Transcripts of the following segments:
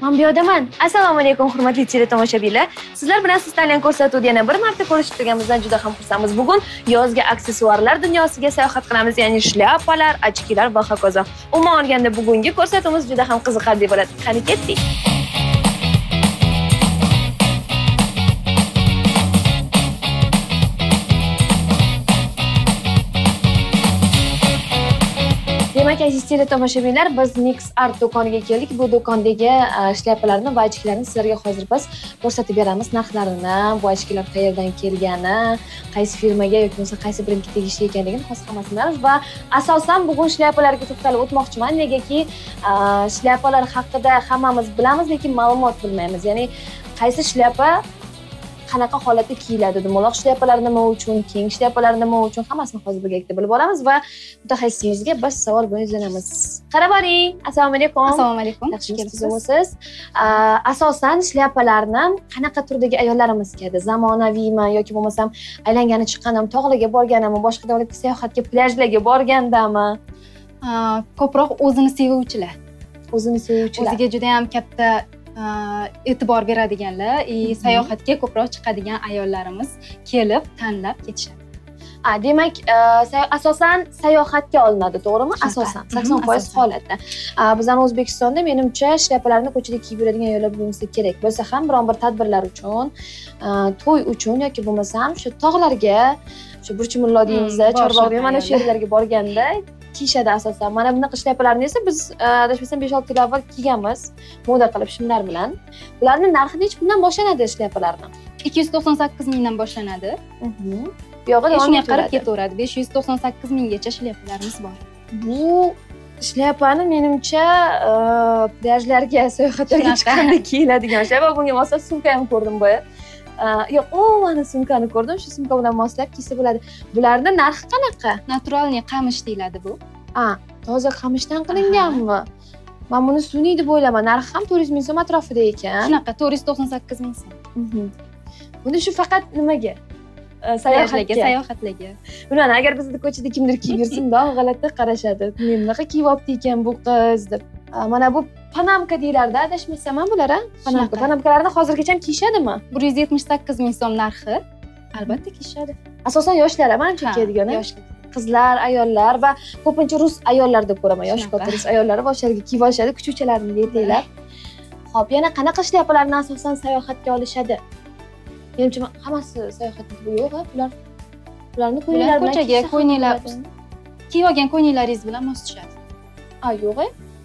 Men bu yerdaman. Assalomu alaykum hurmatli teletomoshabinlar. Sizlar bilan siz tanlagan ko'rsatuvda yana bir marta ko'rishib turganimizdan juda ham xursandmiz. Bugun yozgi aksessuarlar dunyosiga sayohat qilamiz, ya'ni shlyapalar, ochkilar va hokazo. Umuman olganda bugungi ko'rsatuvimiz juda ham qiziqarli bo'ladi. Qani ketdik. Demak, aziz teletomoshabinlar, biz Mix Art do'koniga keldik. Bu do'kondagi shlyapalarni va ochkilarni sizlarga hozir biz ko'rsatib beramiz. Narxlarini, bu ochkilar qayerdan kelgani, qaysi firmaga yoki bo'lmasa qaysi brendga tegishli ekanligini hozir hammasini bilamiz va asosan bugun shlyapalarga to'xtalib o'tmoqchiman. Negaki, shlyapalar haqida hammamiz bilamiz, lekin ma'lumot bilmaymiz. Ya'ni qaysi shlapa qanaqa holatda kiyiladi, dumaloq shlyapalar nima uchun, keng shlyapalar nima uchun, hammasini hozir birgalikda bilib olamiz va mutaxassisimizga biz savol bilan izlanamiz. Qarab boring. Assalomu alaykum. Assalomu alaykum. Yaxshi kelibsiz. Asosan shlyapalarni qanaqa turdagi ayollarimiz kiyadi? Zamonaviymi yoki bo'lmasam aylangani chiqqanimi, tog'larga borganimi, boshqa davlatga sayohatga, plyajlarga borgandami? Ko'proq o'zini sevuvchilar. O'zini sevuvchilar. O'ziga juda ham katta e'tibor beradiganlar, sayohatga ko'proq chiqadigan ayollarimiz kelib, tanlab ketishadi. Demak, asosan sayohatga olinadi, to'g'rimi? Asosan 80% holatda. Bizning O'zbekistonda menimcha shlyapalarni ko'chada kiyib yuradigan ayollar bo'lsa kerak. Bo'lsa ham biron bir tadbirlar uchun, to'y uchun yoki bo'lmasam shu tog'larga, shu Burchimullo deymizda, Chorbog'ga, mana shu yerlarga borganda kiyishadi asosan. Mana bunaqa shlyapalarni esa biz adashmasam 5-6 yil avval kiyganmiz, moda qilib shimlar bilan. Ularning narxi necha puldan boshlanadi shlyapalarni? 298 mingdan boshlanadi. Bu yog'i shunga qarab ketaveradi. 598 minggacha shlyapalarimiz bor. Bu shlyapani menimcha plyajlarga, sayohatlarga chiqqanda kiyiladigan shlapa. Bunga moslab sumka ham ko'rdim boya. Yo'q, mana sumkani ko'rdim. Shu sumka bilan moslab kiysa bo'ladi. Bularning narxi qanaqa? Naturalniy qamish deyiladi bu. Toza qamishdan qilinganmi? Men buni sun'iy deb o'ylaman. Narxi ham 400 ming so'm atrofida ekan. Shunaqa, 498 ming so'm. Buni shu faqat nimaga? Sayohatlarga. Bilmadim, agar bizda ko'chada kimdir kiyib yursa, dog' g'alati qarashadi. Bunaqa kiyib olibdi ekan bu qiz deb. Mana bu panamka deylardi, adashmasam ham bular, panamka. Panamkalarni hozirgacha ham kiyishadimi? 178 ming so'm narxi. Albatta kiyishadi. Asosan yoshlar, menimcha kiyadigan, yoshlar. Qizlar, ayollar va ko'pincha rus ayollar deb ko'raman. Yosh rus ayollari boshlariga kiyib olishadi, kuchuvchalarni etaklar. Xo'p, yana qanaqa shlyapalarni asosan sayohatga olishadi? Menimcha hammasi sayohatga yo'q, ularni ko'ylaklar bilan ko'chaga, ko'ylaklar kiyib olgan ko'ylaklaringiz bilan mos tushadi. Yo'q.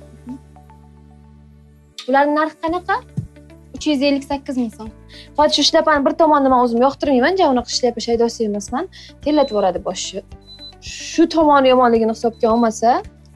Ularning narxi qanaqa? 358 ming so'm. Hozir shu shlyapani bir tomonda men o'zim yoqtirmayman, unaqa shlyapa shaydosi emasman. Terlatib yoradi boshni. Shu tomoni yomonligini hisobga olmasa,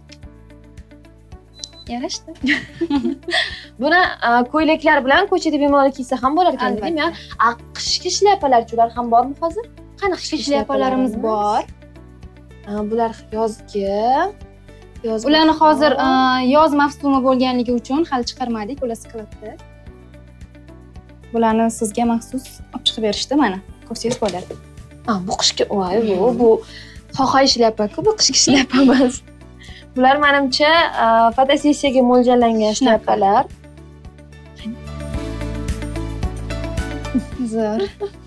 yarashdi. Buni ko'ylaklar bilan ko'chada bemalol kiysa ham bo'lar ekan, dedim. Qishki shlyapalar ular ham bormi hozir? Qani qishki shlyapalarimiz bor. Bular yozgi. Ularni hozir yoz mavsumi bo'lganligi uchun hali chiqarmadik, ular skladda. Bularni sizga maxsus olib chiqib berishdi, mana. Ko'rsangiz bo'ladi. Bu qishki, bu xohay shlyapaku, bu qishki shlapa emas. Bular menimcha fotosessiyaga mo'ljallangan shlyapalar. Zo'r.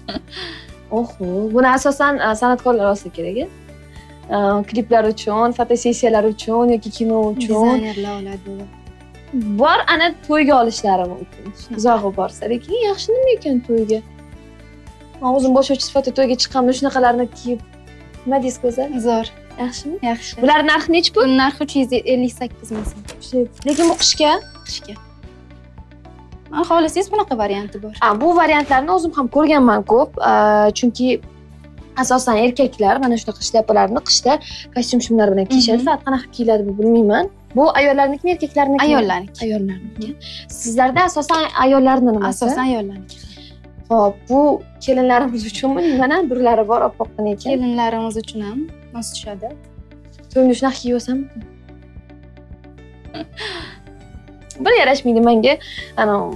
Buni asosan san'atkorlar olsa kerak. Kliplar uchun, fotosessiyalar uchun yoki kino uchun dizaynerlar oladi. Bor, ana to'yga olishlari mumkin. Uzog'i borsa, lekin yaxshi nima ekan to'yga? Men o'zim boshlovchi sifatida to'yga chiqqanimda shunaqalarni kiyib, nima deysiz go'zal? Zo'r. Yaxshimi? Yaxshi. Bular narxi necha pul? Narxi 358 ming so'm. Lekin bu qishga? Qishga. Men xohlasangiz bunaqa varianti bor. Bu variantlarni o'zim ham ko'rganman ko'p, chunki asosan erkaklar mana shunaqa shlyapalarni qishda kostyum shimlar bilan kiyishadi. Faqat qanaqa kiyiladi bilmayman. Bu ayollarnikimi, erkaklarniki? Ayollarniki. Ayollarniki. Sizlarda asosan ayollarning nimasi? Asosan ayollarniki. Xo'p, bu kelinlarimiz uchunmi? Mana durlari bor, oppoqqina ekan. Kelinlarimiz uchun ham mos tushadi. To'yimda shunaqa kiyib olsam? Bir yarashmaydi menga.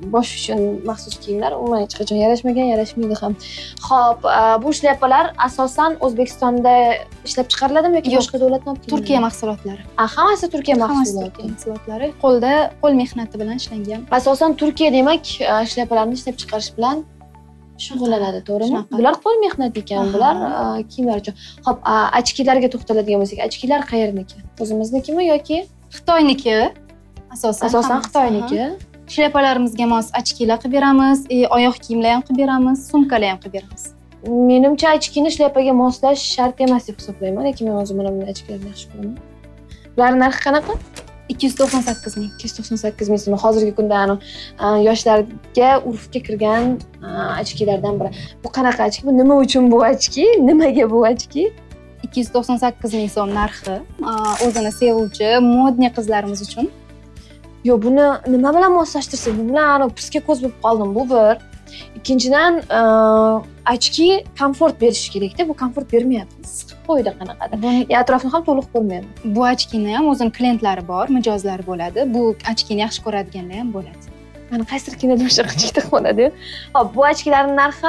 bosh uchun maxsus kiyimlar umuman hech qachon yarashmagan, yarashmaydi ham. Xo'p, bu shlepalar asosan O'zbekistonda ishlab chiqariladimi yoki boshqa davlatdan? Turkiya mahsulotlari. Hammasi Turkiya mahsulotlari. Qo'l mehnati bilan ishlangan. Asosan Turkiya demak, shlepalarni ishlab chiqarish bilan shug'ullanadi, to'g'rimi? Bular qo'l mehnati ekan, bular kiyimlar uchun. Xo'p, ochkilarga to'xtaladigan bo'lsak, ochkilar qayerniki? O'zimiznikimi yoki Xitoyniki? Asosan Xitoyniki. Shlepalarimizga mos ochkilar qilib beramiz, oyoq kiyimlar ham qilib beramiz, sumkalar ham qilib beramiz. Menimcha ochkini shlepaga moslash shart emas deb hisoblayman, lekin men o'zim bunday ochkilarni yaxshi ko'raman. Ular narxi qanaqa? 298 ming. 298 ming so'm. Hozirgi kunda yoshlarga urfga kirgan ochkilardan biri. Bu qanaqa ochki? Bu nima uchun bu ochki? Nimaga bu ochki? 298 ming so'm narxi. O'zini sevuvchi modniy qizlarimiz uchun. Yo, buni nima bilan moslashtirsak, bu bilan pisga ko'z bo'lib qoldim. Bu bir. Ikkinchidan, ochki komfort berishi kerak-da, bu komfort bermayapti. Siqib qo'ydi qanaqadir. Atrofni ham to'liq ko'rmayapti. Bu ochkini ham o'zini klientlari bor, mijozlari bo'ladi. Bu ochkini yaxshi ko'radiganlar ham bo'ladi. Mana qaysidir kinoda o'sha qilishda bo'ladi. Hop, bu ochkilarning narxi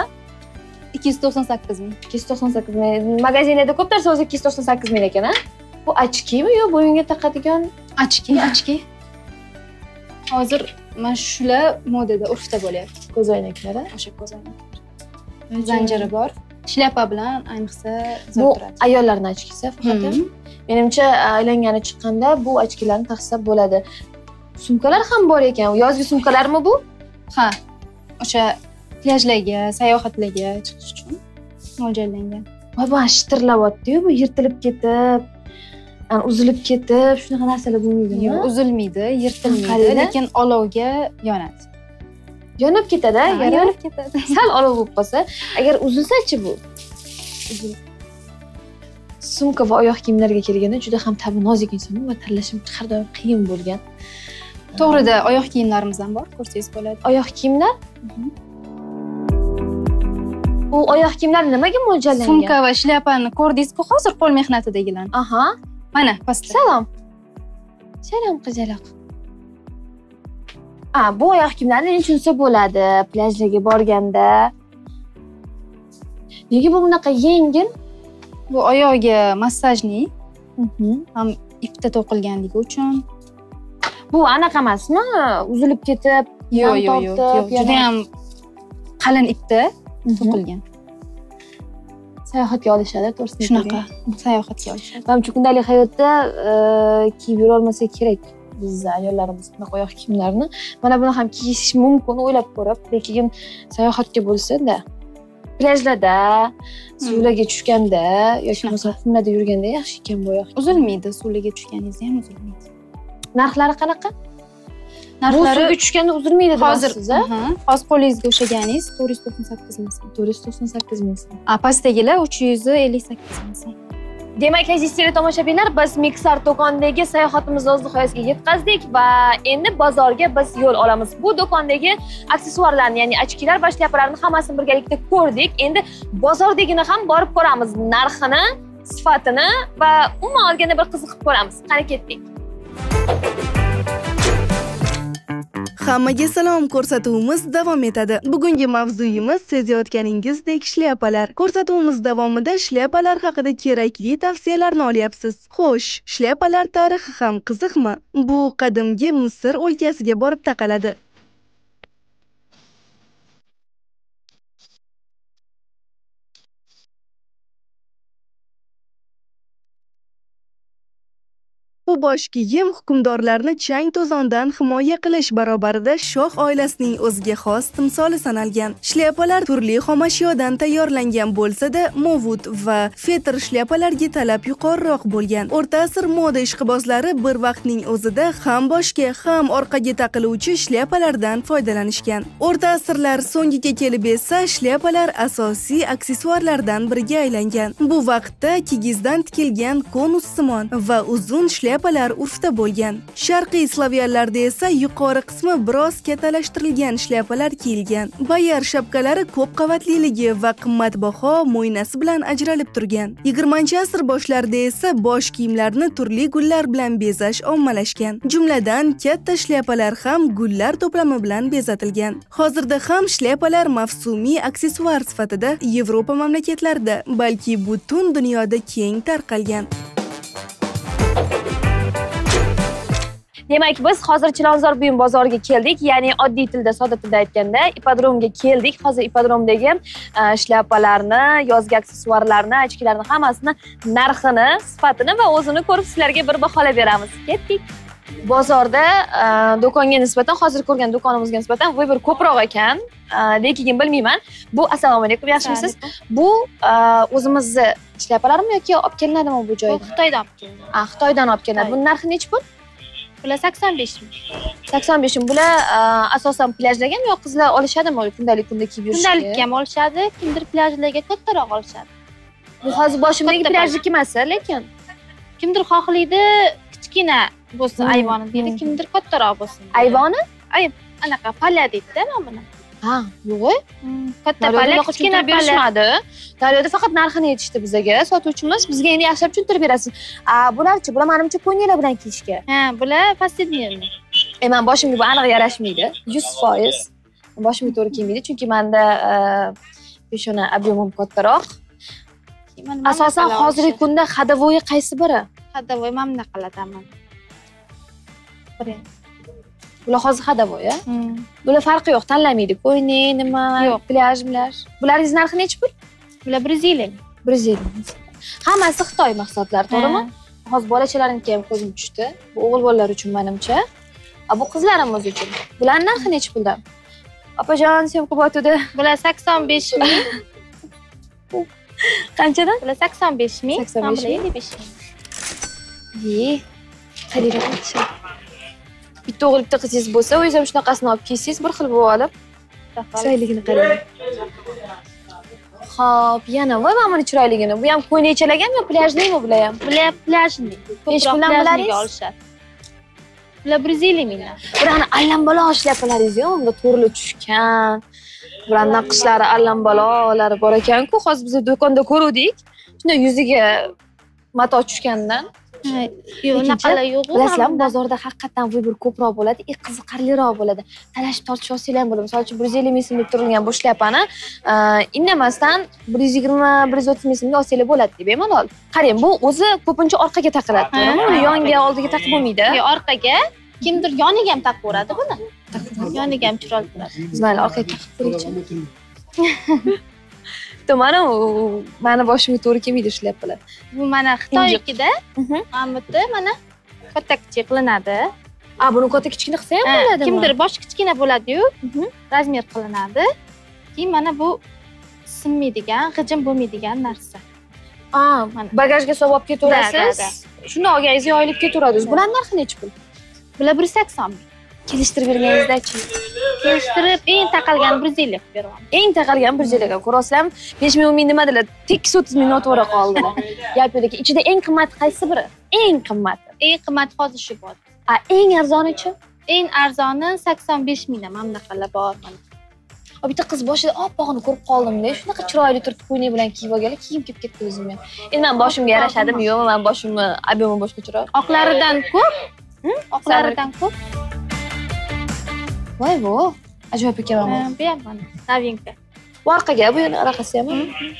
298 ming. 298 ming. Magazinlarda ko'p narsa o'zi 298 ming ekan, ha? Bu ochkimi yo bo'yinga taqadigan? Ochki. Hozir mana shular modada, urfda bo'lyapti. Ko'zoynaklari, o'sha ko'zoynaklar. Zanjiri bor. Shlyapa bilan ayniqsa zo'r turadi. Bu ayollarning ochkisi faqat. Menimcha aylangani chiqqanda bu ochkilarni taqsa bo'ladi. Sumkalar ham bor ekan. Yozgi sumkalarmi bu? Ha. O'sha plyajlarga, sayohatlarga chiqish uchun mo'ljallangan. Voy, bu shitirlayapti-yu, bu yirtilib ketib, uzilib ketib, shunaqa narsalar bo'lmaydimi? Yo'q, uzilmaydi, yirtilmaydi, lekin olovga yonadi. Yonib ketadi, yonib ketadi. Sal olov bo'lib qolsa, agar uzilsa-chi bu? Sumka va oyoq kiyimlarga kelganda juda ham tabi nozik insonman va tanlashim har doim qiyin bo'lgan. To'g'rida oyoq kiyimlarimiz ham bor, ko'rsangiz bo'ladi. Oyoq kiyimlar? Bu oyoq kiyimlar nimaga mo'ljallangan? Sumka va shlyapani ko'rdingizku, hozir qo'l mehnatidagilar. Aha. Mana, pastda. Salom. Salom qizaloq. Bu oyoq kiyimlarni nechunsa bo'ladi plyajlarga borganda. Nega bu bunaqa yengil? Bu oyog'iga massajli. Ham ipda to'qilganligi uchun. Bu anaqa emasmi? Uzilib ketib, yo'q, juda ham qalin ipda to'qilgan. Sayohatga olishadi, to'g'risini. Shunaqa, sayohatga olishadi. Menimcha kundalik hayotda kiyib yura olmasa kerak biz ayollarimiz bunaqa oyoq kiyimlarni. Mana buni ham kiyish mumkin o'ylab ko'rib, lekin sayohatga bo'lsa-da, plyajlarda, suvlarga tushganda yoki masalan qumlarda yurganda yaxshi ekan bu oyoq. Uzilmaydi, suvlarga tushganingizda ham uzilmaydi. Narxlari qanaqa? Narxlari suvga tushganda uzilmaydi deyapsiz, hozir qo'lingizga o'xshaganiz 498 ming so'm. 498 ming so'm. Pastdagilar 358 ming so'm. Demak, aziz tomoshabinlar, biz Mixart do'konidagi sayohatimizni o'z nihoyasiga yetkazdik va endi bozorga biz yo'l olamiz. Bu do'kondagi aksessuarlarni, ya'ni ochkilar va shlyaplarni hammasini birgalikda ko'rdik. Endi bozordagini ham borib ko'ramiz, narxini, sifatini va umuman olganda bir qiziqib ko'ramiz. Qani ketdik. Hammaga salom, ko'rsatuvimiz davom etadi. Bugungi mavzuyimiz sezayotganingizdek shlyapalar. Ko'rsatuvimiz davomida shlyapalar haqida kerakli tavsiyalarni olyapsiz. Xo'sh, shlyapalar tarixi ham qiziqmi? Bu qadimgi Misr o'lkasiga borib taqaladi. Bu bosh kiyim hukmdorlarni chang to'zondan himoya qilish barobarida shoh oilasining o'ziga xos timsoli sanalgan. Shlyapalar turli xomashyodan tayyorlangan bo'lsa-da, movut va fetr shlyapalarga talab yuqoriroq bo'lgan. O'rta asr moda ishqibozlari bir vaqtning o'zida ham boshga, ham orqaga taqiluvchi shlyapalardan foydalanishgan. O'rta asrlar so'ngiga kelib esa shlyapalar asosiy aksessuarlardan biriga aylangan. Bu vaqtda kigizdan tikilgan konussimon va uzun shlyapalar shlyapalar urfda bo'lgan. Sharqiy slavyanlarda esa yuqori qismi biroz kattalashtirilgan shlyapalar kiyilgan. Bayar shapkalari ko'p qavatliligi va qimmatbaho mo'ynasi bilan ajralib turgan. 20-asr boshlarida esa bosh kiyimlarni turli gullar bilan bezash ommalashgan. Jumladan, katta shlyapalar ham gullar to'plami bilan bezatilgan. Hozirda ham shlyapalar mavsumiy aksessuar sifatida Yevropa mamlakatlarida, balki butun dunyoda keng tarqalgan. Demak, biz hozir Chilonzor buyum bozoriga keldik, ya'ni oddiy tilda, sodda tilda aytganda, ipodromga keldik. Hozir ipodromdagi shlyapalarni, yozgi aksessuarlarni, ochkilarni hammasini narxini, sifatini va o'zini ko'rib sizlarga bir baholab beramiz. Ketdik. Bozorda do'konga nisbatan, hozir ko'rgan do'konimizga nisbatan vibr ko'proq ekan. Lekin bilmayman. Bu assalomu alaykum, yaxshimisiz? Bu o'zimizni shlyapalarmi yoki olib kelinadimi bu joydan? Xitoydan olib kelinadi. Xitoydan olib kelinadi. Buning narxi necha pul? Bular 85 ming. 85 ming. Bular asosan plyajlargami yo qizlar olishadimi? Kundalik kunda kiyib yurishga? Kundalikka ham olishadi, kimdir plyajlarga kattaroq olishadi. Bu hozir boshimdagi plyajniki emas, lekin kimdir xohlaydi kichkina bo'lsin ayvoni deydi, kimdir kattaroq bo'lsin. Ayvoni? Anaqa palya deydi-da nomini. Ha, yo'q. Katta palya, kichkina berishmadi. Daryoda faqat narxini aytishdi bizga. Sotuvchimiz bizga endi yaxshilab tushuntirib berasiz. Bularchi, bular menimcha ko'ngillar bilan kiyishga. Ha, bular повседневный. Men boshimga bu aniq yarashmaydi. 100%. Boshimga to'g'ri kelmaydi, chunki menda peshona объемim kattaroq. Asosan hozirgi kunda xadavoyi qaysi biri? Xadavoy mamna qiladaman. Bular hozir xadavoy, a? Bular farqi yo'q, tanlamaydi. Qo'yni, nima, plyajlar. Bularning narxi necha pul? Bular 150 ming. 150 ming. Hammasi Xitoy mahsulotlari, to'g'rimi? Hozir bolachalarimga ham ko'zim tushdi. Bu o'g'il bolalar uchun menimcha. Bu qizlarimiz uchun. Bularning narxi necha puldan? Opajon, syomka botida. Bular 85 ming. Qanchadan? Bular 85 ming. 85 ming. 55 ming. Qadiriy. Bitta o'g'il, bitta qizingiz bo'lsa, o'zingiz ham shunaqasini olib kiysangiz, bir xil bo'lib olib, chiroyligini qarang. Xo'p, yana voy mana buni chiroyligini. Bu ham ko'ynakchalargami yo plyajnimi bular ham? Bular plyajni. Necha puldan bilaringiz? Olishadi. Bular 150 mingdan. Bularni allambalo shlapalaringiz-ku, unda to'rli tushgan. Bularning naqshlari allambalolari bor ekan-ku, hozir biz do'konda ko'rdik. Shunda yuziga mato tushgandan. Yo'q, unaqalar yo'q. Bilasizlarmi, bozorda haqiqatan vibr ko'proq bo'ladi, qiziqarliroq bo'ladi. Talashib tortishib olsanglar ham bo'ladi. Misol uchun 150 ming so'm deb turilgan bu shlyapani indamasdan 120-130 ming so'mga olsanglar bo'ladi deb bemalol. Qarang, bu o'zi ko'pincha orqaga taqiladi, to'g'rimi? Uni yonga, oldiga taqib bo'lmaydi. Yo'q, orqaga kimdir yoniga ham taqib ko'radi buni. Yoniga ham chiroyli turadi. Biz mayli orqaga taqib ko'raychi. Mana meni boshimga to'g'ri kelmaydi shlyapalar. Bu mana Xitoynikida, hamda mana katta kichik qilinadi. Buni katta kichkina qilsa ham bo'ladimi? Kimdir bosh kichkina bo'ladi-yu, razmer qilinadi. Keyin mana bu sinmaydigan, g'ijim bo'lmaydigan narsa. Bagajga solib olib ketaverasiz. Shuni olganingizga oylik ketaveradi. Bularning narxi necha pul? Bular 180 ming. Kelishtirib berganingizda-chi? Kelishtirib eng taqalgan 150 qilib beraman. Eng taqalgan 150 ga. Ko'rasizlarmi? 5 ming, 10 ming nimadalar? Tekis 30 ming noto'g'ri qoldilar. Gap yo'q ekan. Ichida eng qimmati qaysi biri? Eng qimmati. Eng qimmati hozir shu bor. Eng arzonichi? Eng arzoni 85 mingdan mamlaqalar bor mana. Bitta qiz boshida oppog'ini ko'rib qoldim-da. Shunaqa chiroyli turib ko'ylak bilan kiyib olganlar, kiyim kiyib ketdi o'zim ham. Endi men boshimga yarashadimi? Yo'q, men boshimni объемim boshqacharoq. Oqlaridan ko'p. Oqlaridan ko'p. Voy vo, ajoyib ekan mana. Bu ham mana novinka. Bu orqaga, bu yana orqasi ham.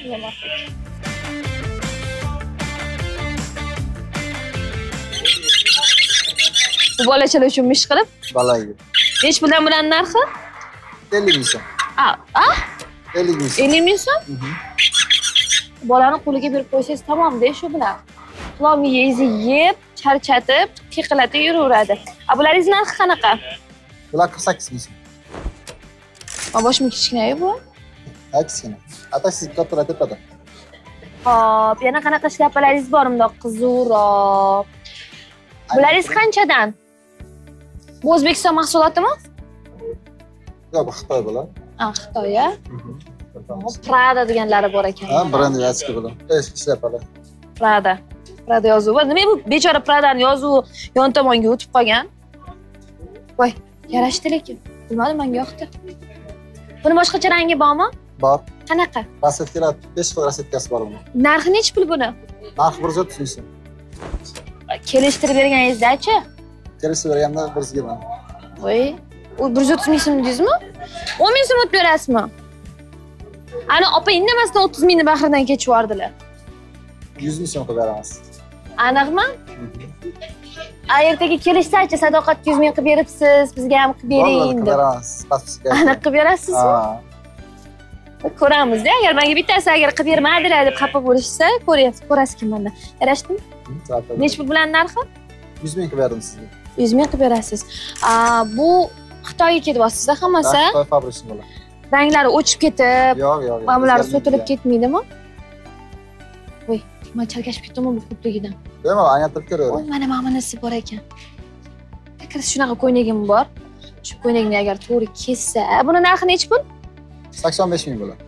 Bu bolachalar uchun ish qilib. Balaga. Necha puldan bularning narxi? 50 ming so'm. 50 ming so'm. 50 ming so'm? Bolani qo'liga berib qo'ysangiz tamom-da shu bilan. Qulog'ingizni yeb, charchatib, qiqillatib yuraveradi. Bularning narxi qanaqa? Bular 48 ming so'm. Boshim kichkina-yu bu? Kichkina. Atasiz kattalar tepada. Xo'p, yana qanaqa shlapalaringiz bor bundoq qizuvroq? Bularingiz qanchadan? Bu O'zbekiston mahsulotimi? Yo'q, Xitoy bular. Xitoy-a? Prada deganlari bor ekan. Brend yachki bular. Shlapalar. Prada. Prada yozuvi. Nima bu bechora Pradani yozuvi yon tomonga o'tib qolgan? Voy, yarashdi lekin. Bilmadim, menga yoqdi. Buni boshqacha rangi bormi? Bor. Qanaqa? Rasetkalar 5 xil rasetkasi bor buni. Narxi necha pul buni? Narxi 130 ming so'm. Kelishtirib berganingizda-chi? Kelishib berganda 120. Voy, u 130 ming so'm dedingizmi? 10 ming so'm o'tib berasizmi? Ana opa indamasdan 30 mingni bahridan kechib yubordilar. 100 ming so'm qilib beramiz. Aniqmi? Ertaga kelishsa-chi, sadoqatga 100 ming qilib beribsiz, bizga ham qilib bering deb. Aniq qilib berasizmi? Ko'ramiz-da, agar menga bittasi agar qilib bermadilar deb xafa bo'lishsa, ko'rasiz manda. Yarashdimi? Necha pul bilan narxi? 100 ming qilib berdim sizga. 100 ming qilib berasiz. Bu Xitoyga ketyapsiz-da hammasi? Xitoy fabrikasi bo'ladi. Ranglari o'chib ketib, Yo'q. Bular sotilib ketmaydimi? Voy, men chalkashib ketdimmi bu ko'pligidan? Bemalol aylantirib ko'raver. Voy, mana ma'manasi bor ekan. Kirish shunaqa ko'ynagim bor. Shu ko'ynakni agar to'g'ri kessa, buni narxi necha pul? 85 ming bo'ladi.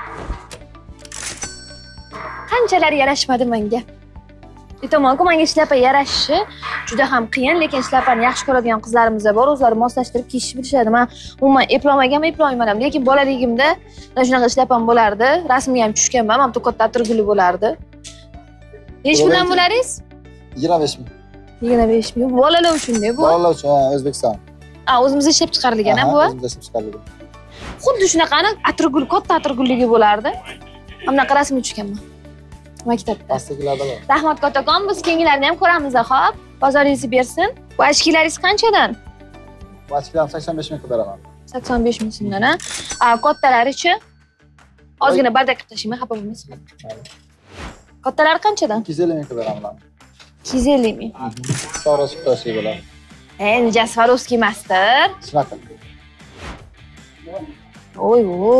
Qanchalar yarashmadi menga. Aytaman-ku, menga shlapa yarashishi juda ham qiyin, lekin shlapani yaxshi ko'radigan qizlarimiz bor, o'zlari moslashtirib kiyishni bilishadi. Men umuman eplolmaganman, lekin bolaligimda shunaqa shlapam bo'lardi. Rasmga ham tushganman, mana bu katta atirguli bo'lardi. Necha puldan bo'laringiz? 25 ming. 25 ming. Bolalar uchun-da bu. Bolalar uchun, O'zbekiston. O'zimizda ishlab chiqarilgan-a bu? O'zimizda ishlab chiqarilgan. Xuddi shunaqani atirgul, katta atirgulligi bo'lardi. Bunaqa rasmga tushganman. Maktabda. Pastdagilarda bor. Rahmat kattakon, biz keyingilarni ham ko'ramiz, xo'p. Bozoringizni bersin. Bu ochkilaringiz qanchadan? Bu ochkilarni 85 ming qilib beraman. 85 ming so'mdan, a? Kattalari-chi? Ozgina bardak qilib tashlayman, xafa bo'lmaysiz. Kattalari qanchadan? 250 ming qilib beraman. 250 ming. Swarovski toshi bo'ladi. Endi Swarovski emasdir. Shunaqa. Oy.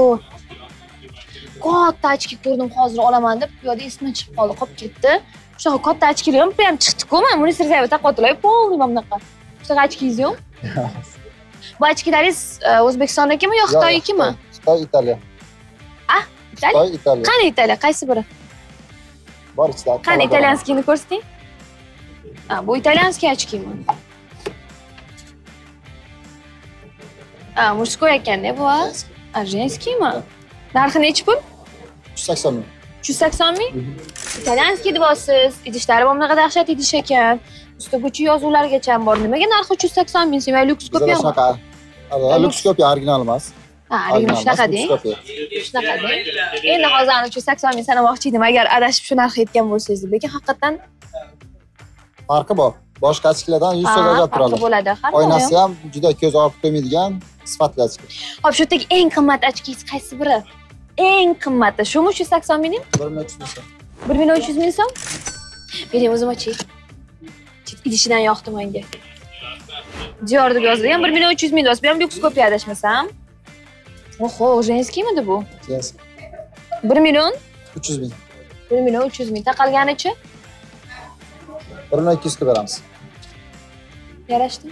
Katta ochki ko'rdim, hozir olaman deb, piyoda esimdan chiqib qoldi, qolib ketdi. Shunaqa katta ochkilar ham chiqdi-ku, men buni sirayib taqotlar, polni bunaqa. Shunaqa ochkingiz yo'q? Bu ochkilaringiz O'zbekistondagimi yo Xitoynikimi? Xitoy, Italiya. Italiya? Xitoy, Italiya. Qani Italiya? Qaysi biri? Bor ichida. Qani italyanskiyni ko'rsating? Bu italyanskiy ochkimi? Murskoy ekan-da bu, a? Женскийmi? Narxi necha pul? 180 ming. 180 ming? Italyanskiy deyapsiz. Idishlari bunaqa dahshat idish ekan. Ustigacha yozuvlargacha ham bor. Nimaga narxi 380 ming? Sen lyuks ko'pmi? Shunaqa. Lyuks ko'p, original emas. Original shunaqa deng. Shunaqa deng. Endi hozir 380 ming sanamoqchi edim, agar adashib shu narxga yetgan bo'lsangiz, lekin haqiqatan farqi bor. Boshqa ochkilardan 100 so'm ajab turadi. Farqi bo'ladi, har oynasi ham juda ko'z olib qo'ymaydigan sifatli ochki. Hop, shu yerdagi eng qimmat ochkingiz qaysi biri? Eng qimmati shumi 180 ming? 1300 ming so'm. 1300 ming so'm? Bering o'zim oching. Idishidan yoqdi menga. Dior deb yozilgan 1300 ming do'st. Bu ham lyuks ko'p adashmasam. Oho, женскийmi bu? Женский. 1 million 300 ming. 1 million 300 ming. Taqalganichi? 1200 qilib beramiz. Yarashdi.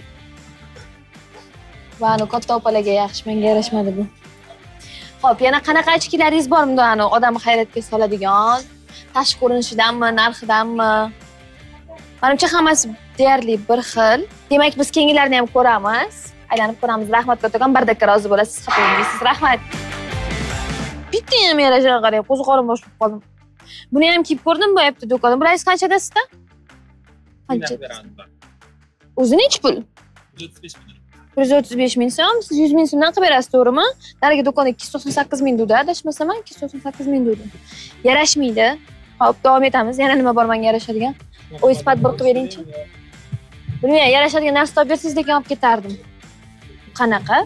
Va uni katta opalarga yaxshi, menga yarashmadi bu. Xo'p, yana qanaqa ochkilaringiz bormi? Odamni hayratga soladigan, tashqi ko'rinishidanmi, narxidanmi? Menimcha hammasi deyarli bir xil. Demak, biz keyingilarni ham ko'ramiz. Aylanib ko'ramiz. Rahmat kattakon, bardakka rozi bo'lasiz, xafa bo'lmaysiz. Rahmat. Bitta ham yarashgan qarang, qo'ziqorim boshib qoldim. Buni ham kiyib ko'rdim, bu yerda do'konda. Bularning qanchada sizda? Qancha? O'zi necha pul? 135 ming so'm, siz 100 ming so'mdan qilib berasiz, to'g'rimi? Nariga do'konda 298 ming dedi, adashmasam, 298 ming dedi. Yarashmaydi. Xo'p, davom etamiz. Yana nima bor menga yarashadigan? O isbat bir qilib beringchi. Bilmayman, yarashadigan narsa topib bersangiz lekin olib ketardim. Qanaqa?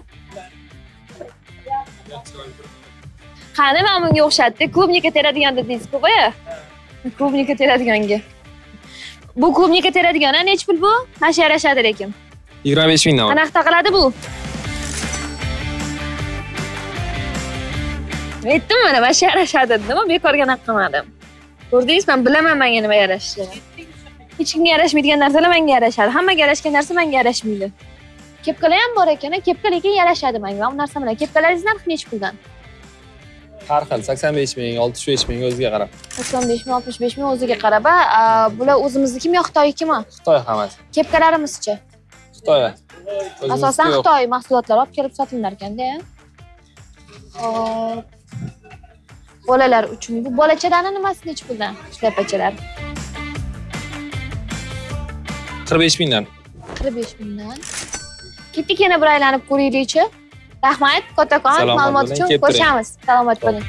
Qani, men bunga o'xshatdi. Klubnika teradigan dedingiz-ku, boya. Klubnika teradiganga. Bu klubnika teradigan, necha pul bu? Mana shu yarashadi lekin. 25 mingdan. Qanaqa taqiladi bu? Aytdim mana, mana shu yarashadi dedim, bekorga naq qilmadim. Ko'rdingiz, men bilaman menga nima yarashishini. Hech kimga yarashmaydigan narsalar menga yarashadi. Hammaga yarashgan narsa menga yarashmaydi. Kepkalar ham bor ekan, kepka lekin yarashadi menga. Bu narsa bilan kepkalaringiz narxi necha puldan? Har xil 85 ming, 65 ming o'ziga qarab. 85 ming, 65 ming o'ziga qarab. Bular o'zimiznikimi yo Xitoynikimi? Xitoy hammasi. Kepkalarimizchi? Xitoy. Asosan Xitoy mahsulotlari olib kelib sotilar ekanda. Hop. Bolalar uchun bu bolachalarning nimasi necha puldan? Shlepachalar. 45 mingdan. 45 mingdan. Ketdik yana bir aylanib ko'raylikchi. Rahmat, kattakon ma'lumot uchun ko'rishamiz. Salomat bo'ling.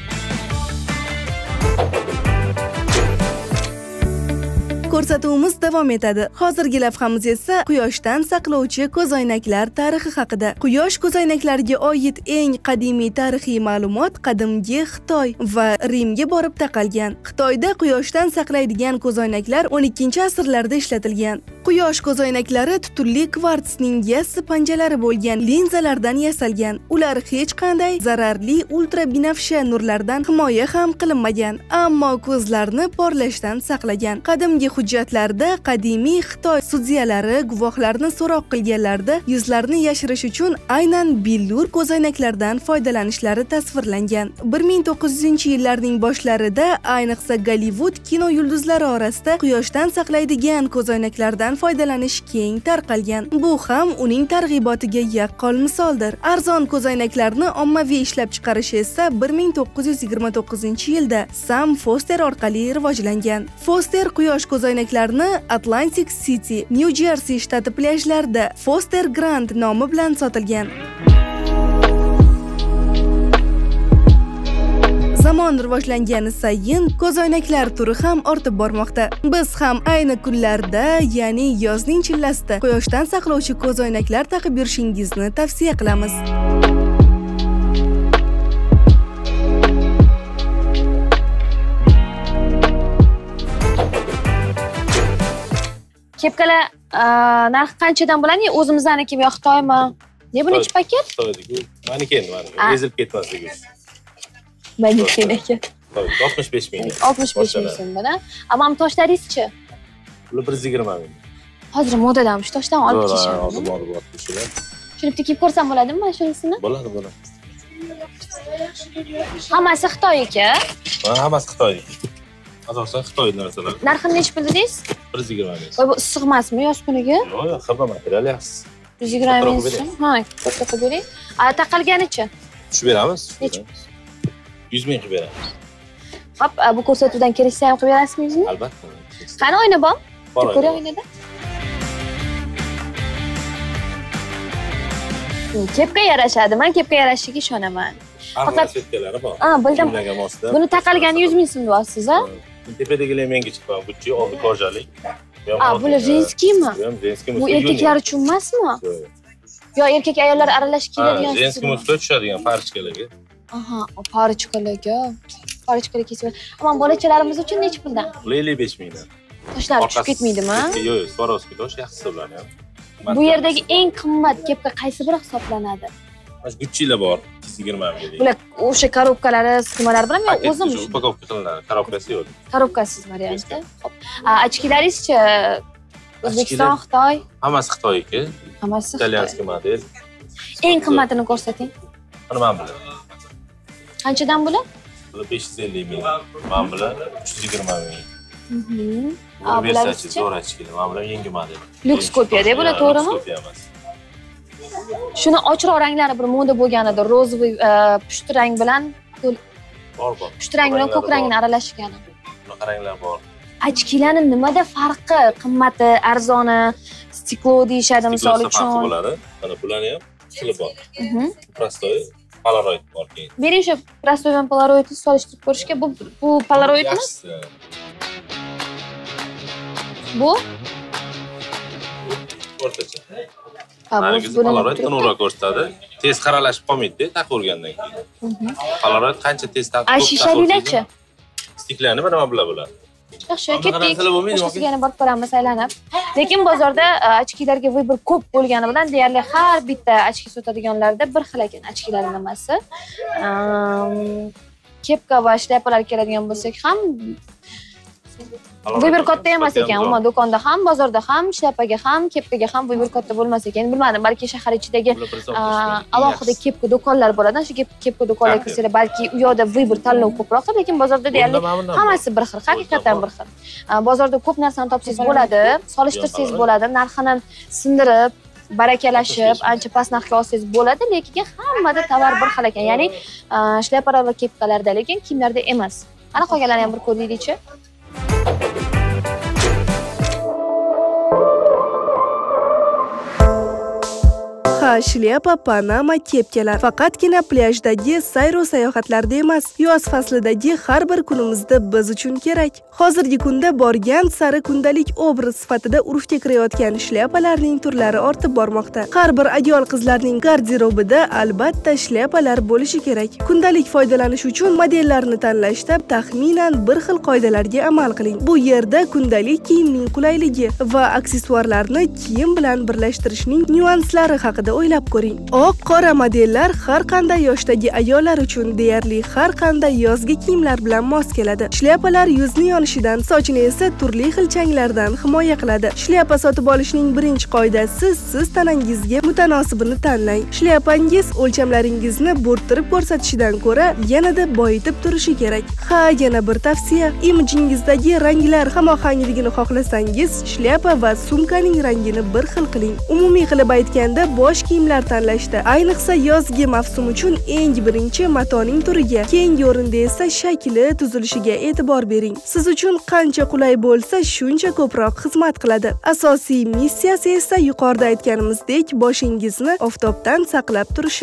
Ko'rsatuvimiz davom etadi. Hozirgi lavhamiz esa quyoshdan saqlovchi ko'zoynaklar tarixi haqida. Quyosh ko'zoynaklariga oid eng qadimiy tarixiy ma'lumot qadimgi Xitoy va Rimga borib taqalgan. Xitoyda quyoshdan saqlaydigan ko'zoynaklar 12-asrlarda ishlatilgan. Quyosh ko'zoynaklari tutunli kvartsning yassi panjalari bo'lgan linzalardan yasalgan. Ular hech qanday zararli ultrabinafsha nurlardan himoya ham qilinmagan, ammo ko'zlarni porlashdan saqlagan. Qadimgi hujjatlarda qadimiy Xitoy sudyalari guvohlarni so'roq qilganlarda yuzlarini yashirish uchun aynan billur ko'zoynaklardan foydalanishlari tasvirlangan. 1900-yillarning boshlarida ayniqsa Gollivud kino yulduzlari orasida quyoshdan saqlaydigan ko'zoynaklardan foydalanish keng tarqalgan. Bu ham uning targ'ibotiga yaqqol misoldir. Arzon ko'zoynaklarni ommaviy ishlab chiqarish esa 1929-yilda Sam Foster orqali rivojlangan. Foster quyosh ko'zoynaklarni Atlantic City, New Jersey shtati plyajlarida Foster Grand nomi bilan sotilgan. Zamon rivojlangani sayin ko'zoynaklar turi ham ortib bormoqda. Biz ham ayni kunlarda, ya'ni yozning chillasida quyoshdan saqlovchi ko'zoynaklar taqib yurishingizni tavsiya qilamiz. Kepkalar narxi qanchadan bo'ladi? O'zimiznikimi yo Xitoymi? Ne bu necha paket? Xitoydiku. Meniki endi ezilib ketmasligi uchun. Meniki aka. 65 ming. 65 ming so'mdan. Ammo toshlaringiz-chi? Ular 120 ming. Hozir modadamiz, toshdan olib kelishadi. Hozir olib kelishadi. Shuni bitta kiyib ko'rsam bo'ladimi mana shunisini? Bo'ladi. Hammasi Xitoy-aka? Hammasi Xitoyniki. Asosan Xitoy narsalar. Narxini necha bildingiz? 120 ming. Voy bu issiq emasmi yoz kuniga? Yo'q, xirba material yaxshi. 120 ming so'm. Ha, katta qilib bering. Taqalganicha? Tushib beramiz. 100 ming qilib beramiz. Hop, bu ko'rsatuvdan kelishsa ham qilib berasizmi 100 ming? Albatta. Qani o'yna bom? Ko'ray o'ynada. Kepka yarashadi. Men kepka yarashiga ishonaman. Faqat ketkalari bor. Bildim. Buni taqalgani 100 ming so'm deyapsiz, a? Tepadagilar menga chiqqan. Gucci oldi kojalik. Bular jenskiymi? Jenskiy. Bu erkaklar uchun emasmi? Yo erkak ayollar aralashib keladigan. Jenskiy musga tushadigan parchkalarga. Aha, parchkalarga. Parchkalar kesib. Ammo bolachalarimiz uchun necha puldan? 55 mingdan. Toshlar tushib ketmaydimi? Yo'q, Swarovski tosh yaxshi hisoblanadi. Bu yerdagi eng qimmat kepka qaysi biri hisoblanadi? Mana Gucci'lar bor, 220 ming. Bular o'sha korobkalari, sxemalar bilan men o'zim upakovka qilinadi, korobkasi yo'q. Korobkasiz variantda. Xo'p. Ochkilaringiz-chi? O'zbekiston, Xitoy? Hammasi Xitoyniki. Hammasi italyanskiy model. Eng qimmatini ko'rsating. Mana men bilan. Qanchadan bular? Bular 550 ming. Men bilan 320 ming. Bular zo'r ochkilar. Men bilan yangi model. Lyuks kopiya-da bular, to'g'rimi? Kopiya emas. Shuni ochroq ranglari bir moda bo'lganida, rozoviy pushti rang bilan bor. Pushti rang bilan ko'k rangini aralashgan. Bunaqa ranglar bor. Ochkilarning nimada farqi? Qimmati, arzoni, stiklo deyshadi misol uchun. Farqi bo'ladi. Mana bularni ham stili bor. Prostoy, polaroid bor keyin. Bering shu prostoy va polaroidni solishtirib ko'rishga. Bu polaroidmi? Bu? O'rtacha. Polaroid to'g'ri ko'rsatadi. Tez qaralashib qolmaydi, taqilgandan keyin. Polaroid qancha tez taqilib. Shishaliklarchi? Stiklarni mana bular bo'ladi. Yaxshi, ketdik. O'shasiga yana borib ko'ramiz aylanib. Lekin bozorda ochkilarga vыбор ko'p bo'lgani bilan deyarli har bitta ochki sotadiganlarda bir xil ekan ochkilar nimasi. Kepka va shlepalar keladigan bo'lsak ham Vibur katta emas ekan. Umuman do'konda ham, bozorda ham, shlapaga ham, kepkaga ham vibur katta bo'lmas ekan. Bilmadim, balki shahar ichidagi alohida kepka do'konlar bo'ladi. Shu kepka do'konlarga kirsanglar, balki u yoqda vibur tanlov ko'proqdir, lekin bozorda deyarli hammasi bir xil, haqiqatan bir xil. Bozorda ko'p narsani topsangiz bo'ladi, solishtirsangiz bo'ladi, narxini sindirib, barakalashib, ancha past narxga olsangiz bo'ladi, lekin hammada tovar bir xil ekan. Ya'ni shlapalar va kepkalarda, lekin kiyimlarda emas. Ana qolganlarni ham bir ko'raylik-chi. Shlyapa, panama, kepkalar faqatgina plyajlardagi sayr-u sayohatlarda emas, yoz faslidagi har bir kunimizda biz uchun kerak. Hozirgi kunda borgan sari kundalik obraz sifatida urfga kirayotgan shlyapalarning turlari ortib bormoqda. Har bir ayol qizlarning garderobida albatta shlyapalar bo'lishi kerak. Kundalik foydalanish uchun modellarni tanlashda taxminan bir xil qoidalarga amal qiling. Bu yerda kundalik kiyimning qulayligi va aksessuarlarni kiyim bilan birlashtirishning nyuanslari haqida o'ylab ko'ring. Oq, qora modellar har qanday yoshdagi ayollar uchun deyarli har qanday yozgi kiyimlar bilan mos keladi. Shlyapalar yuzni yonishidan, sochni esa turli xil changlardan himoya qiladi. Shlyapa sotib olishning birinchi qoidasi siz tanangizga mutanosibini tanlang. Shlyapangiz o'lchamlaringizni bo'rttirib ko'rsatishidan ko'ra yanada boyitib turishi kerak. Ha, yana bir tavsiya, imidjingizdagi ranglar hamohangligini xohlasangiz, shlyapa va sumkaning rangini bir xil qiling. Umumiy qilib aytganda, bosh kiyimlar tanlashda, ayniqsa yozgi mavsum uchun eng birinchi matoning turiga, keyingi o'rinda esa shakli, tuzilishiga e'tibor bering. Siz uchun qancha qulay bo'lsa, shuncha ko'proq xizmat qiladi. Asosiy missiyasi esa yuqorida aytganimizdek, boshingizni oftobdan saqlab turishi.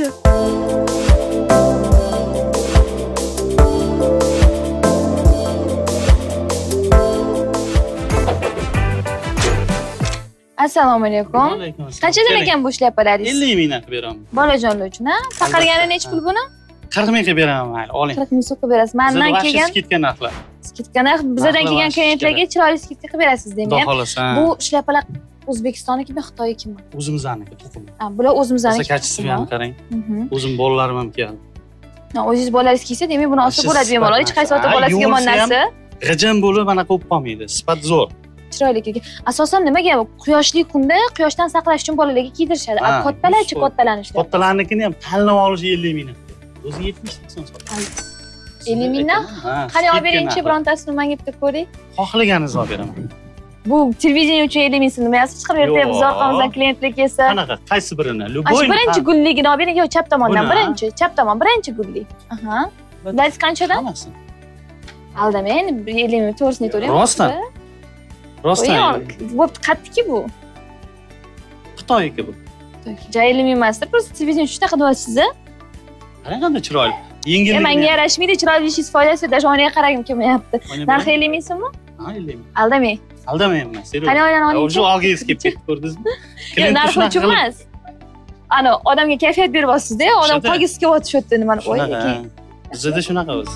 Assalomu alaykum. Qanchadan ekan bu shlapalaringiz? 50 mingdan qilib beraman. Bolajonlar uchun, ha? Taqalgani necha pul buni? 40 ming qilib beraman, mayli, oling. 40 ming so'qib berasiz. Mendan kelgan skidka narxlar. Skidka narx bizdan kelgan klientlarga chiroyli skidka qilib berasiz demak. Xudo xolasa. Bu shlapalar O'zbekistonnikimi, Xitoynikimi? O'zimizniki, to'qim. Ha, bular o'zimizniki. Kachisiga ham qarang. O'zim bolalarim ham keldi. O'zingiz bolalaringiz kiysa, demak buni olsa bo'ladi bemalol. Hech qaysi ota bolasiga yomon narsa. G'ijim bo'lib mana qo'yib qolmaydi. Sifat zo'r. Chiroyli ekan. Asosan nimaga? Quyoshli kunda quyoshdan saqlash uchun bolalarga kiydirishadi. Kattalarchi kattalanishdi. Kattalarnikini ham tanlab olish 50 mingdan. O'zi 70 so'm sotadi. 50 mingdan? Qani olib beringchi, birontasini menga bitta ko'ring. Xohlaganingizni olib beraman. Bu televideniya uchun 50 ming so'm emas, chiqarib ertayapmiz, biz orqamizdan klientlar kelsa. Qanaqa? Qaysi birini? Любой. Birinchi gulligini olib bering, yo chap tomondan birinchi, chap tomon birinchi gullik. Aha. Bularsiz qanchadan? Hammasi. Aldamang, 50 ming to'g'risini aytavering. Rostdan. Rostdan. Bu qatdiki bu. Xitoyniki bu. Ja 50 ming emasdir, просто televideniya uchun shunaqa qilyapsiz-a? Qarang qanday chiroyli. Yengillik. Menga yarashmaydi, chiroyli ishingiz foydasi, даже o'ynaga qaragim kelmayapti. Narxi 50 ming so'mmi? Ha, 50 ming. Aldamang. Aldamayapman, serios. Qani oylani oling. O'sha olgingiz kelib ketdi, ko'rdingizmi? Narxi uchun emas. Ana odamga kayfiyat beryapsiz-da, odam qolgisi kelyapti shu yerda nimani qo'y. Bizda shunaqa o'zi.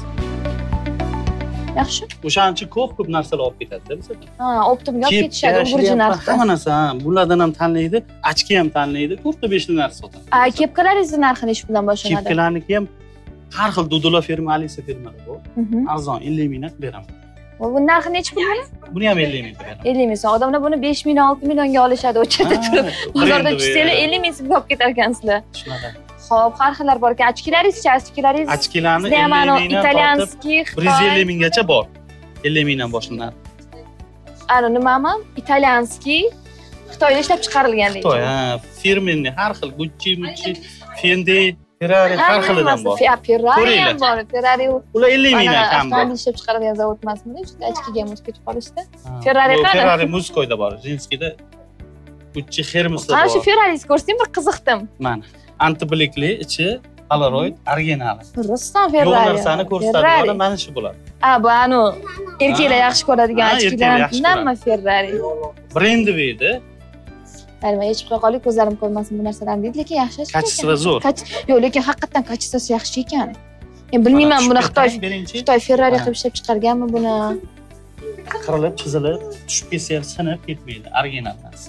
Yaxshi. O'shancha ko'p narsalar olib ketadi-da bizda. Ha, optimga olib ketishadi, burji narxda. Hamma narsa, bulardan ham tanlaydi, ochki ham tanlaydi, 4-5 ta narsa sotadi. Kepkalaringizni narxi necha puldan boshlanadi? Kepkalarniki ham har xil Dudula firma, Alisa firmalari bor. Arzon 50 mingdan beraman. Bu narxi necha pul buni? Buni ham 50 mingdan beraman. 50 ming so'm. Odamlar buni 5 ming, 6 millionga olishadi o'chada turib. Bozordan tushsanglar 50 ming so'mga olib ketar ekansizlar. Shunaqa. Xo'p, har xillar bor ekan. Ochkilaringiz-chi, ochkilaringiz? Ochkilarni 50 mingdan italyanskiy, 150 minggacha bor. 50 mingdan boshlanadi. Ana nimami? Italyanskiy, Xitoyda ishlab chiqarilgan deydi. Xitoy, ha, firmenniy har xil Gucci, Fendi, Ferrari har xilidan bor. Ferrari ham bor. Ferrari ular 50 mingdan kam bor. Avtomobil ishlab chiqarilgan zavod emasmi? Shunday ochkiga muz ketib qolishdi. Ferrari qani? Ferrari Muzkoyda bor, Zinskida. Gucci Hermesda bor. Ana shu Ferrari'ni ko'rsang bir qiziqdim. Mana, antiblekli, ichi Polaroid originali. Rostdan Ferrari. Yo'q narsani ko'rsatadi, mana shu bo'ladi. Bu anu erkaklar yaxshi ko'radigan ochkilardanmi Ferrari? Brendi edi. Nima hech qo'ya qolib ko'zlarim ko'rmasin bu narsalarni deydi, lekin yaxshi. Kachisi zo'r. Yo'q, lekin haqiqatan kachisi yaxshi ekan. Men bilmayman buni Xitoy Ferrari qilib ishlab chiqarganmi buni? Qirilib, chizilib, tushib ketsa ham sinib ketmaydi, original narsa.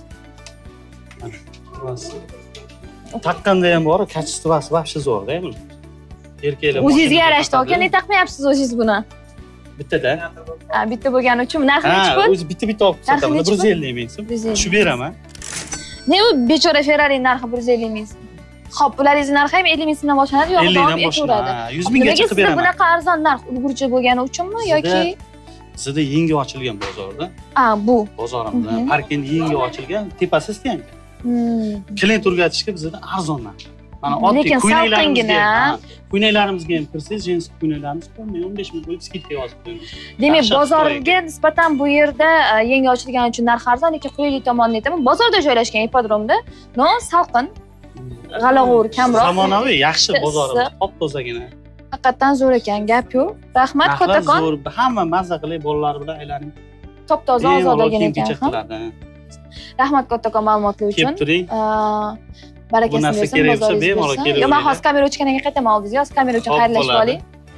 Taqqanda ham bor, kachisi voобще zo'rda buni. Erkaklar. O'zingizga yarashdi, qanday taqmayapsiz o'zingiz buni? Bittada. Bitta bo'lgani uchun narxi nechi pul? O'zi bitta olib sotamiz. 150 ming so'm. Tushib beraman. Ne u bechora Ferrari narxi 150 ming so'm. Xo'p, bularning narxi ham 50 ming so'mdan boshlanadi yoki davom etaveradi? 100 minggacha qilib beraman. Bunaqa arzon narx ulgurji bo'lgani uchunmi yoki bizda yangi ochilgan bozorda? Bu bozorimizda parkent yangi ochilgan, tepasi styanka. Klient o'rgatishga bizda arzon narx. Mana oddiy kuynalarimizga ham kirsangiz, jins kuynaylarimiz 15 ming qo'yib skidka yozib qo'yamiz. Demak, bozorga nisbatan bu yerda yangi ochilgani uchun narx arzon, lekin qulaylik tomonini aytaman. Bozorda joylashgan ipodromda, no, salqin, g'alag'ur kamroq. Zamonaviy, yaxshi bozorimiz, top-tozagina. Haqiqatan zo'r ekan, gap yo'q. Rahmat kattakon. Zo'r, hamma mazza qilib bolalar bilan aylaning. Top-toza ozodagina ekan. Rahmat kattakon ma'lumotlar uchun. Kelib turing. Barakasini bersin, bozoringiz bersin. Yo, men hozir kamera o'chgandan keyin qaytaman oldingiz, hozir kamera uchun xayrlashib oling.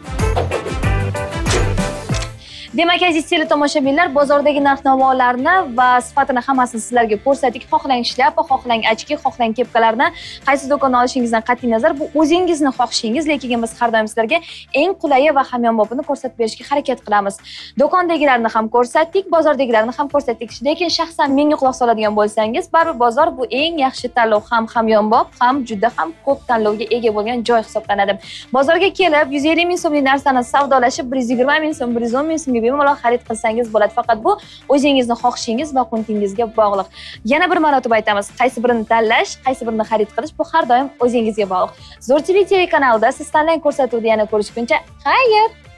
Demak, aziz teletomoshabinlar, bozordagi narx-navolarni va sifatini hammasini sizlarga ko'rsatdik. Xohlang shlyapa, xohlang ochki, xohlang kepkalarni qaysi do'kondan olishingizdan qat'iy nazar, bu o'zingizni xohishingiz, lekin biz har doim sizlarga eng qulay va hamyonbopini ko'rsatib berishga harakat qilamiz. Do'kondagilarni ham ko'rsatdik, bozordagilarni ham ko'rsatdik. Lekin shaxsan menga quloq soladigan bo'lsangiz, baribir bozor bu eng yaxshi tanlov, ham hamyonbop, ham juda ham ko'p tanlovga ega bo'lgan joy hisoblanadi. Bozorga kelib 150 ming so'mlik narsani savdolashib 120 ming so'm, 110 ming so'mga bemalol xarid qilsangiz bo'ladi. Faqat bu o'zingizni xohishingiz va qunttingizga bog'liq. Yana bir marotaba aytamiz, qaysi birini tanlash, qaysi birini xarid qilish bu har doim o'zingizga bog'liq. Zo'r TV telekanalida siz tanlang ko'rsatuvda yana ko'rishguncha, xayr!